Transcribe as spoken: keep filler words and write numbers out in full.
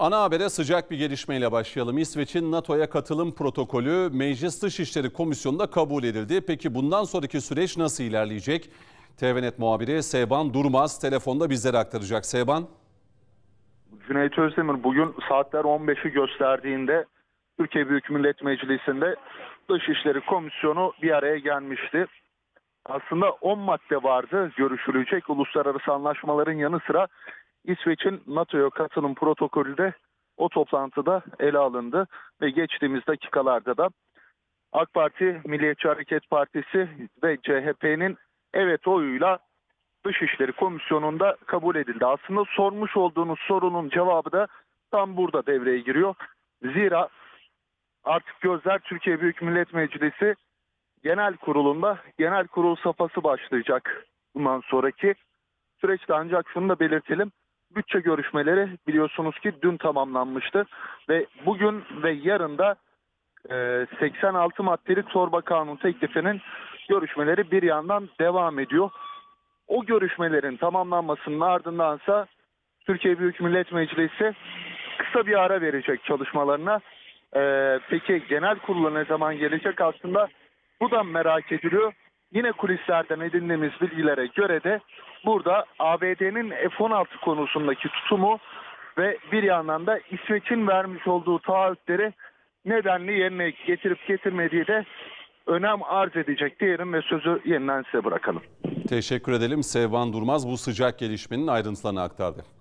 Ana habere sıcak bir gelişmeyle başlayalım. İsveç'in NATO'ya katılım protokolü Meclis Dışişleri Komisyonu'nda kabul edildi. Peki bundan sonraki süreç nasıl ilerleyecek? T V Net muhabiri Seyban Durmaz telefonda bizlere aktaracak. Seyban. Cüneyt Özdemir bugün saatler on beşi gösterdiğinde Türkiye Büyük Millet Meclisi'nde Dışişleri Komisyonu bir araya gelmişti. Aslında on madde vardı görüşülecek. Uluslararası anlaşmaların yanı sıra İsveç'in NATO'ya katılım protokolü de o toplantıda ele alındı ve geçtiğimiz dakikalarda da AK Parti, Milliyetçi Hareket Partisi ve C H P'nin evet oyuyla Dışişleri Komisyonu'nda kabul edildi. Aslında sormuş olduğunuz sorunun cevabı da tam burada devreye giriyor. Zira artık gözler Türkiye Büyük Millet Meclisi Genel Kurulu'nda, genel kurul safhası başlayacak bundan sonraki süreçte. Ancak şunu da belirtelim. Bütçe görüşmeleri biliyorsunuz ki dün tamamlanmıştı ve bugün ve yarın da seksen altı maddelik torba kanun teklifinin görüşmeleri bir yandan devam ediyor. O görüşmelerin tamamlanmasının ardındansa Türkiye Büyük Millet Meclisi kısa bir ara verecek çalışmalarına. Ee, peki genel kurula ne zaman gelecek? Aslında bu da merak ediliyor. Yine kulislerden edindiğimiz bilgilere göre de burada A B D'nin F on altı konusundaki tutumu ve bir yandan da İsveç'in vermiş olduğu taahhütleri nedenli yerine getirip getirmediği de önem arz edecek diyelim ve sözü yeniden size bırakalım. Teşekkür edelim. Seyban Durmaz bu sıcak gelişmenin ayrıntılarını aktardı.